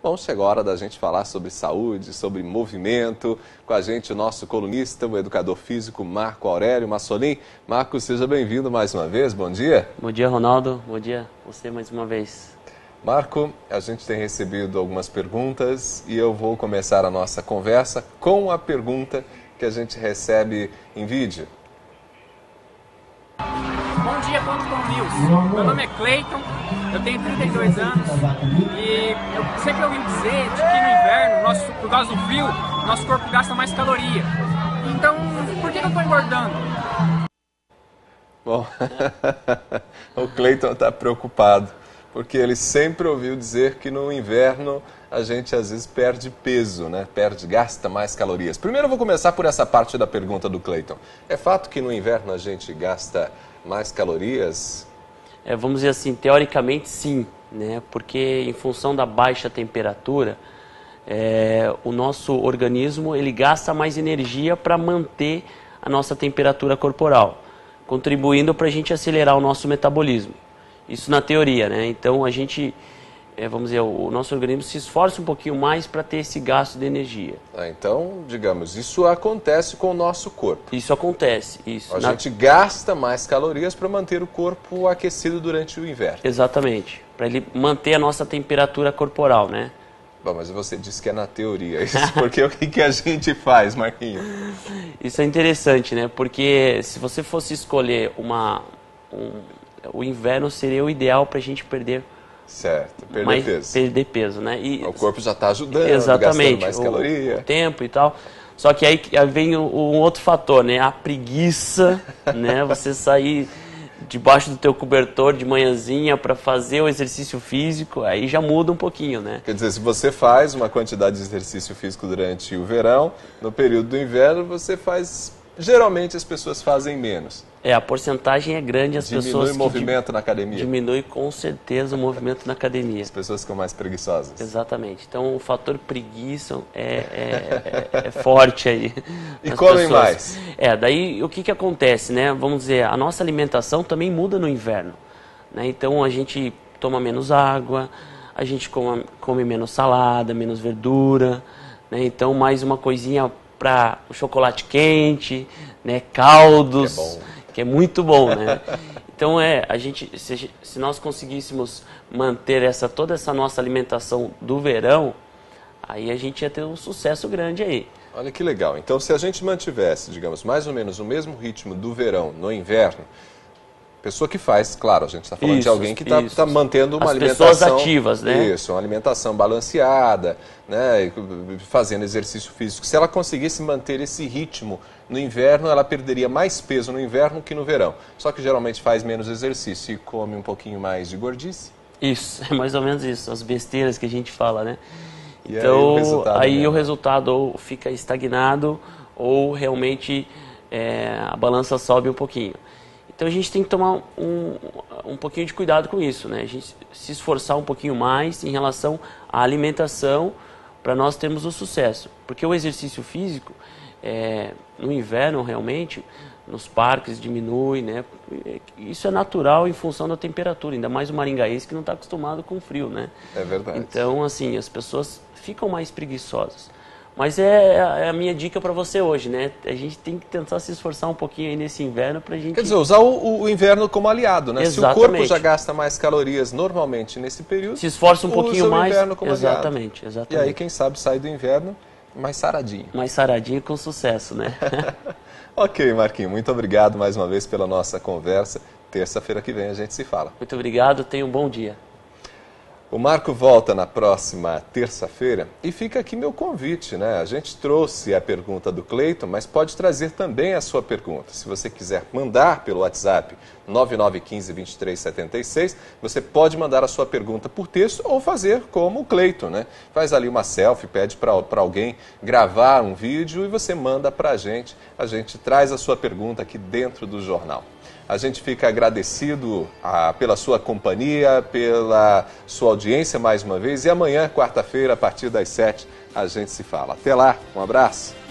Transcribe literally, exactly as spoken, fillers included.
Bom, chegou a hora da gente falar sobre saúde, sobre movimento. Com a gente o nosso colunista, o educador físico Marco Aurélio Massolim. Marco, seja bem-vindo mais uma vez, bom dia. Bom dia, Ronaldo, bom dia você mais uma vez. Marco, a gente tem recebido algumas perguntas e eu vou começar a nossa conversa com a pergunta que a gente recebe em vídeo. Bom dia, ponto com News. Meu nome é Cleiton, eu tenho trinta e dois anos e eu sempre ouvi dizer de que no inverno, nosso, por causa do frio, nosso corpo gasta mais caloria. Então, por que eu estou engordando? Bom, o Cleiton está preocupado, porque ele sempre ouviu dizer que no inverno a gente às vezes perde peso, né? Perde, gasta mais calorias. Primeiro eu vou começar por essa parte da pergunta do Cleiton. É fato que no inverno a gente gasta mais calorias? É, vamos dizer assim, teoricamente sim, né? Porque em função da baixa temperatura, é, o nosso organismo ele gasta mais energia para manter a nossa temperatura corporal, contribuindo para a gente acelerar o nosso metabolismo. Isso na teoria, né? Então a gente, é, vamos dizer, o nosso organismo se esforça um pouquinho mais para ter esse gasto de energia. Ah, então, digamos, isso acontece com o nosso corpo. Isso acontece, isso. A na... gente gasta mais calorias para manter o corpo aquecido durante o inverno. Exatamente, para ele manter a nossa temperatura corporal, né? Bom, mas você disse que é na teoria, isso porque o que, que a gente faz, Marquinhos? Isso é interessante, né? Porque se você fosse escolher uma... Um... o inverno seria o ideal para a gente perder, certo, perder mais, peso. Perder peso, né? E, o corpo já está ajudando, exatamente, gastando mais o, caloria. O tempo e tal. Só que aí vem um outro fator, né? A preguiça, né? Você sair debaixo do teu cobertor de manhãzinha para fazer o exercício físico, aí já muda um pouquinho, né? Quer dizer, se você faz uma quantidade de exercício físico durante o verão, no período do inverno você faz... Geralmente as pessoas fazem menos. É, a porcentagem é grande, as diminui pessoas... Diminui o movimento na academia. Diminui com certeza o movimento na academia. As pessoas ficam mais preguiçosas. Exatamente. Então o fator preguiça é, é, é, é forte aí. E comem mais. É, daí o que, que acontece, né? Vamos dizer, a nossa alimentação também muda no inverno, né? Então a gente toma menos água, a gente come, come menos salada, menos verdura, né? Então mais uma coisinha para o chocolate quente, né, caldos, que é, bom. que é muito bom, né? Então é, a gente, se, se nós conseguíssemos manter essa toda essa nossa alimentação do verão, aí a gente ia ter um sucesso grande aí. Olha que legal. Então se a gente mantivesse, digamos, mais ou menos o mesmo ritmo do verão no inverno, pessoa que faz, claro, a gente está falando isso, de alguém que está tá mantendo uma As alimentação... pessoas ativas, né? Isso, uma alimentação balanceada, né, fazendo exercício físico. Se ela conseguisse manter esse ritmo no inverno, ela perderia mais peso no inverno que no verão. Só que geralmente faz menos exercício e come um pouquinho mais de gordice. Isso, é mais ou menos isso, as besteiras que a gente fala, né? E então, aí o resultado, aí né? o resultado ou fica estagnado ou realmente é, a balança sobe um pouquinho. Então a gente tem que tomar um, um pouquinho de cuidado com isso, né? A gente se esforçar um pouquinho mais em relação à alimentação para nós termos o sucesso. Porque o exercício físico, é, no inverno realmente, nos parques diminui, né? Isso é natural em função da temperatura, ainda mais o maringaense que não está acostumado com frio, né? É verdade. Então, assim, as pessoas ficam mais preguiçosas. Mas é, é a minha dica para você hoje, né? A gente tem que tentar se esforçar um pouquinho aí nesse inverno para a gente... Quer dizer, usar o, o inverno como aliado, né? Exatamente. Se o corpo já gasta mais calorias normalmente nesse período... Se esforça um pouquinho mais... o inverno como exatamente, aliado. exatamente. E aí, quem sabe, sai do inverno mais saradinho. Mais saradinho com sucesso, né? Ok, Marquinhos. Muito obrigado mais uma vez pela nossa conversa. Terça-feira que vem a gente se fala. Muito obrigado. Tenha um bom dia. O Marco volta na próxima terça-feira e fica aqui meu convite, né? A gente trouxe a pergunta do Cleiton, mas pode trazer também a sua pergunta. Se você quiser mandar pelo WhatsApp nove nove um cinco, dois três sete seis, você pode mandar a sua pergunta por texto ou fazer como o Cleiton, né? Faz ali uma selfie, pede para alguém gravar um vídeo e você manda para a gente. A gente traz a sua pergunta aqui dentro do jornal. A gente fica agradecido a, pela sua companhia, pela sua audiência mais uma vez. E amanhã, quarta-feira, a partir das sete, a gente se fala. Até lá, um abraço.